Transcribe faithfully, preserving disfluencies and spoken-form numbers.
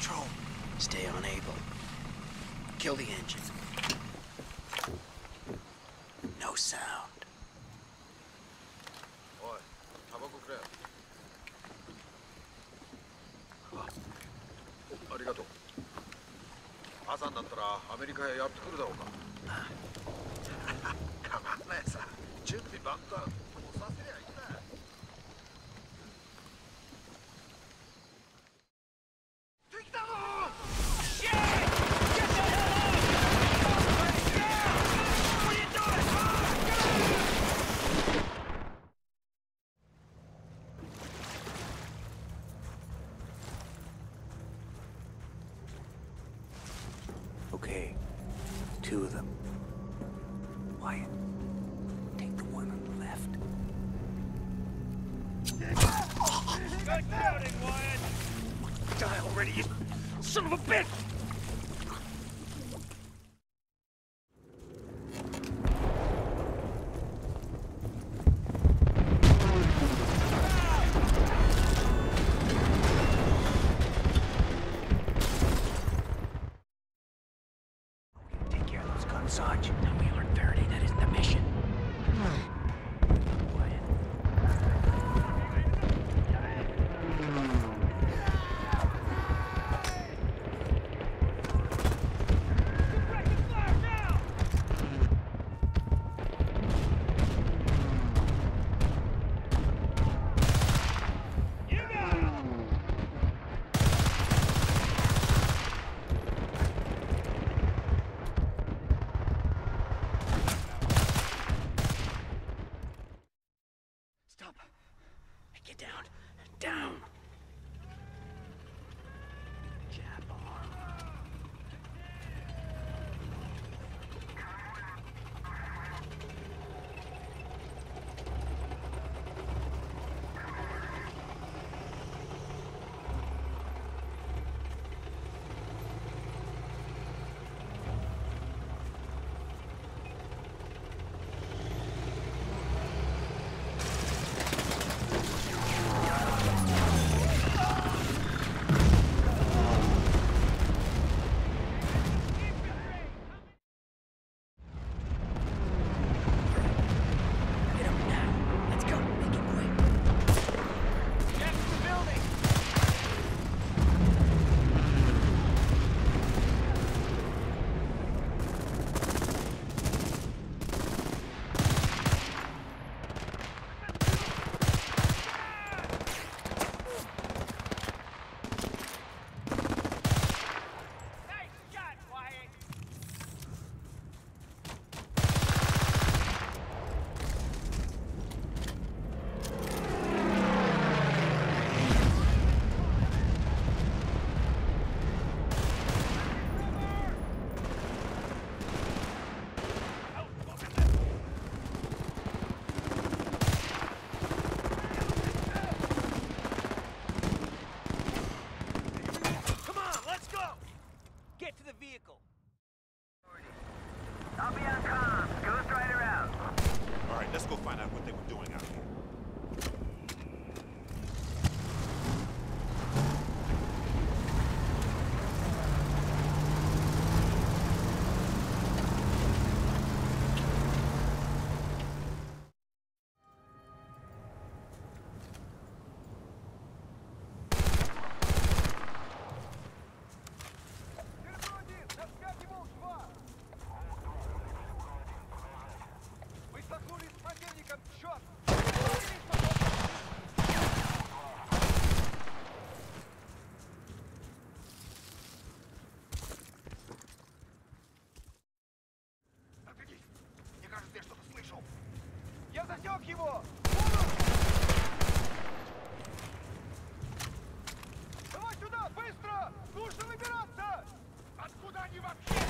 Control. Stay on able. Kill the engine. No sound. Oi, tabacoくれ。ありがとう。朝になったらアメリカへやってくるだろうか。構わないさ。準備万端。もうさせりゃいいんだ。敵だぞ Okay, two of them. Wyatt, take the one on the left. Good shooting, Wyatt! Die already, you son of a bitch! Take care of those guns, Sarge. Now we aren't thirty. That isn't the mission. Stop. Get down. Down. Jab arm. Get to the vehicle! I'll be on comms. Ghost Rider out. All right, let's go find out what they were doing out here. Мне кажется, я что-то слышал. Я засек его! Давай сюда, быстро! Нужно выбираться! Откуда они вообще?